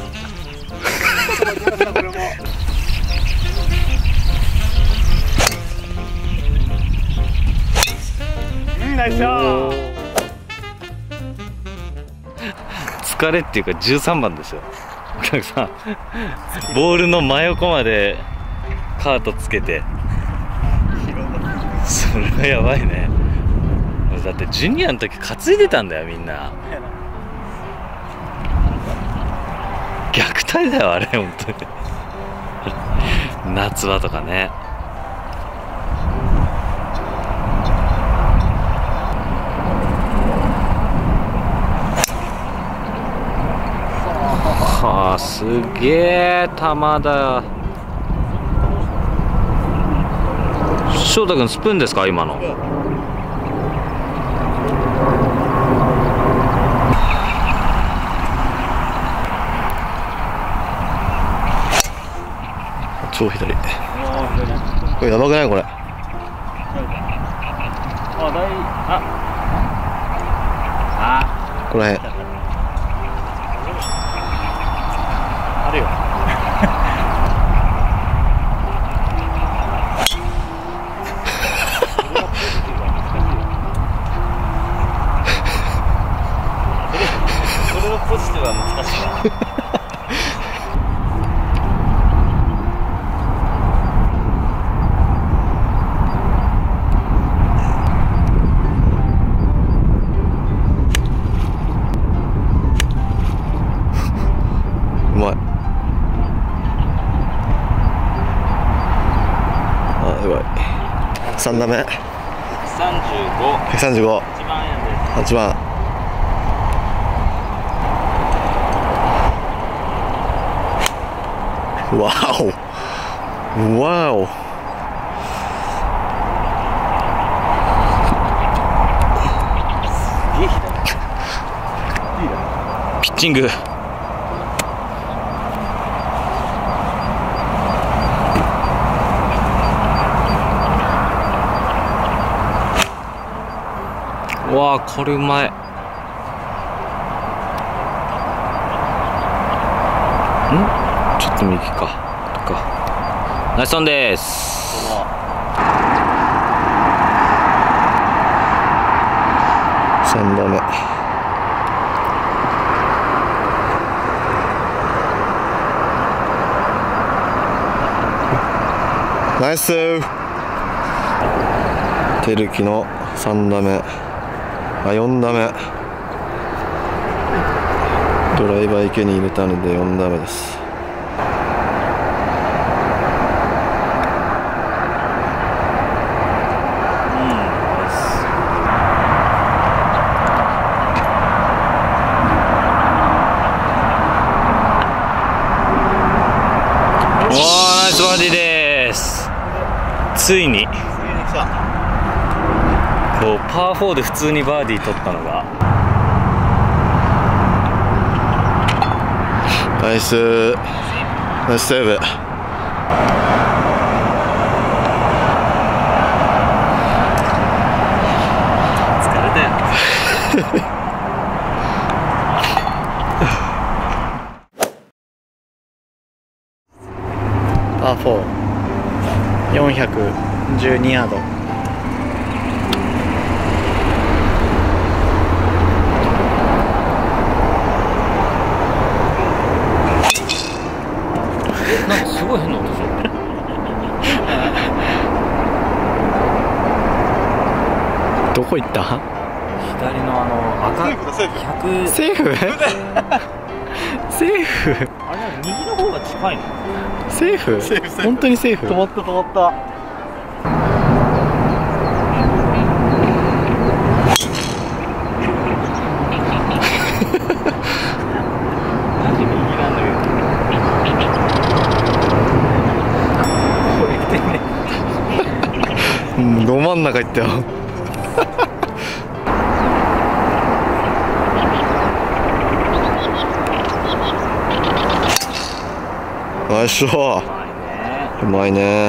ナイスショット。 疲れっていうか13番ですよ。お客さんボールの真横までカートつけて、それはやばいね。だってジュニアの時担いでたんだよみんな。虐待だよあれ本当に。夏場とかね。はあ、すげえ球だ。翔太君スプーンですか今の。超左。これやばくないこれ。この辺。 あるよ。それのポジティブは難しいな。 うまい。あ、やばい。3打目。135。135。8番。わお。わお。ピッチング。わあ、これうまい。ちょっと右か。ナイスオンです。3打目。ナイスー。テルキの3打目。4打目。ドライバー池に入れたので4打目です。おー、ナイスバーディーです。ついにこうパー4で普通にバーディー取ったのが。ナイスセーブ。 疲れたよ。パー4、412ヤード。 なんかすごい変な音する。 どこ行った？ 左の赤100。 セーフ？セーフ？ あれ右の方が近いの？ セーフ？本当にセーフ？ 止まった。 ど真ん中行ったよ。ナイスショー。うまいね。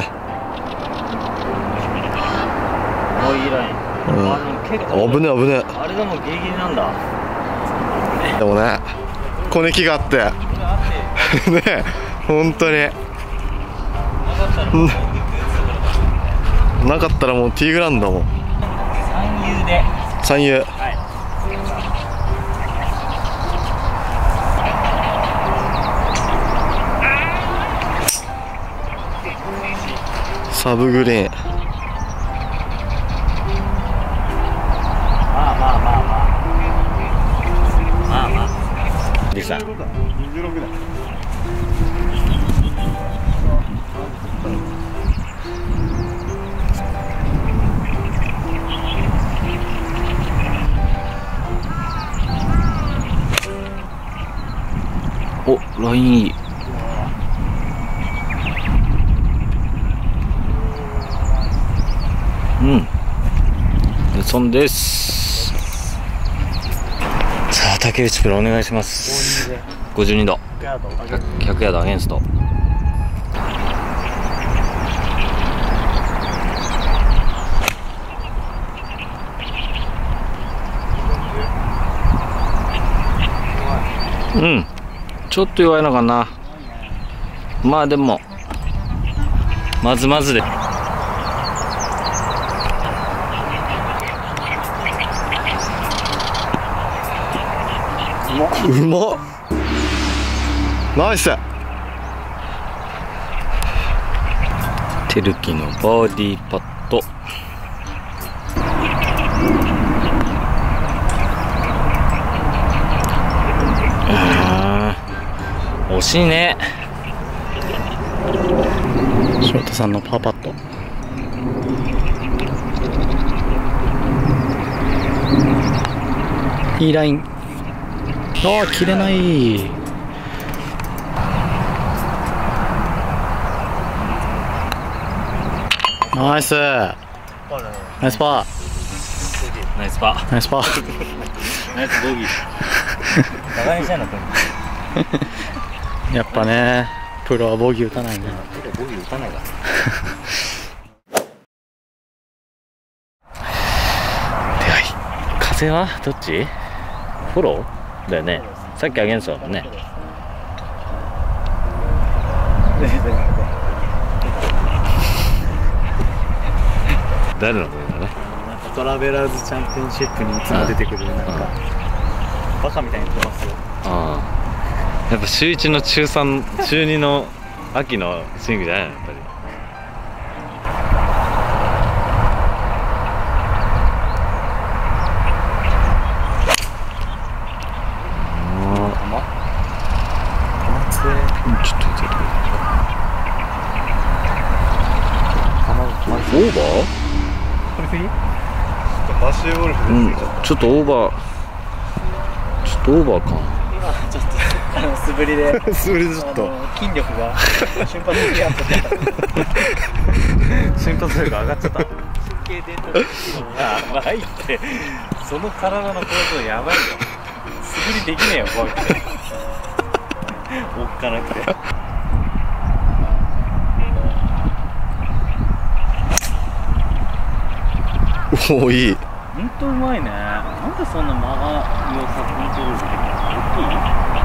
もういいライン。 危ね。 あれでもギリギリなんだ。 でもね、小ネキがあって。 ねえ、本当になかったらもうティーグラウンドだもん。 三遊で。 三遊。 はい。 サブグリーン。 まあまあまあまあ。まあまあ。リさん。 26だ。 お、ラインいい。うん。そんです。さあ、竹内プロお願いします。52度。100ヤードアゲンスト。うん。ちょっと弱いのかな。まあでもまずまずで。 うまっ。ナイス。 テルキのバーディーパット。惜しいね。 翔太さんのパーパット。いいライン。ああ、切れない。ナイス。ナイスパー。 ナイスパー。 ナイスパー。 ナイスボギー。バカにしたいなこれ。 やっぱね、プロはボギー打たないね。 ボギー打たないから。出会い。風はどっち？フォローだよね。さっきアゲンストだもんね。誰の声だね。 なんかトラベラーズチャンピオンシップにいつも出てくるなんかバカみたいに言ってますよ。 ああ、やっぱ週1の中3、中2の秋のスイングじゃないのやっぱり。ちょっとオーバー？ これ次？マッシュゴルフです。 うん、ちょっとオーバー。ちょっとオーバーか。 今ちょっと素振りで素振りでちょっと筋力が瞬発力やっ瞬発力上がっちゃった。 神経伝導やばいって。その体の構造やばいよ。素振りできねえよこうやって。おっかなくて。 おお、いい。 ほんとうまいね。なんでそんな間が良さコントロールできるの？大きい？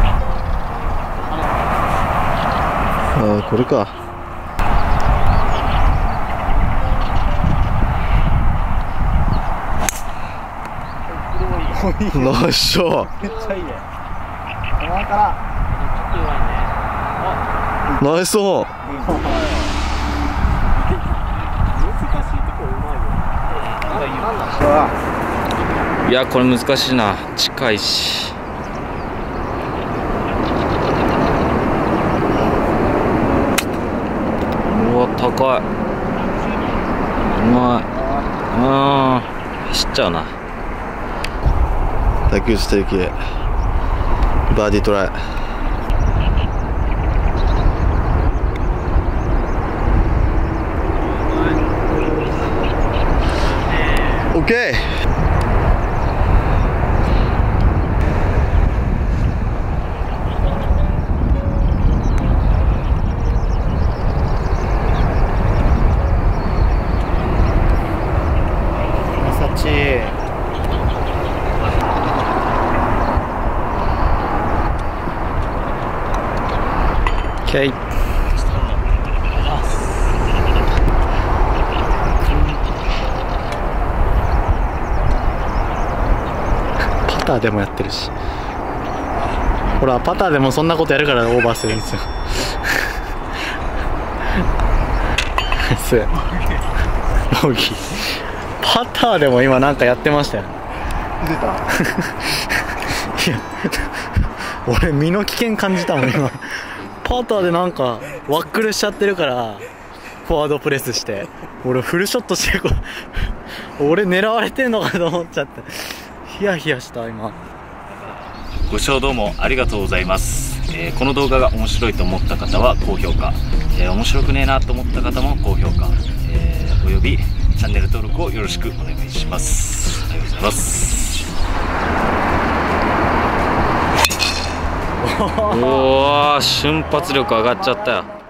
ああ、これか。ナイスショット。 めっちゃいいね。 ナイスオン。 いやこれ難しいな。近いし。うわ高い。うまい。走っちゃうな。 竹内テルキバーディートライ。オッケー。 ケイ。パターでもやってるし、ほらパターでもそんなことやるからオーバーするんですよ。ボギー。パターでも今なんかやってましたよ。 出た。 いや俺身の危険感じたもん今。パターでなんかワックルしちゃってるからフォワードプレスして、俺フルショットしてる俺狙われてんのかと思っちゃってヒヤヒヤした今。 ご視聴どうもありがとうございます。この動画が面白いと思った方は高評価、面白くねえなと思った方も高評価、およびチャンネル登録をよろしくお願いします。ありがとうございます。おお、瞬発力上がっちゃったよ。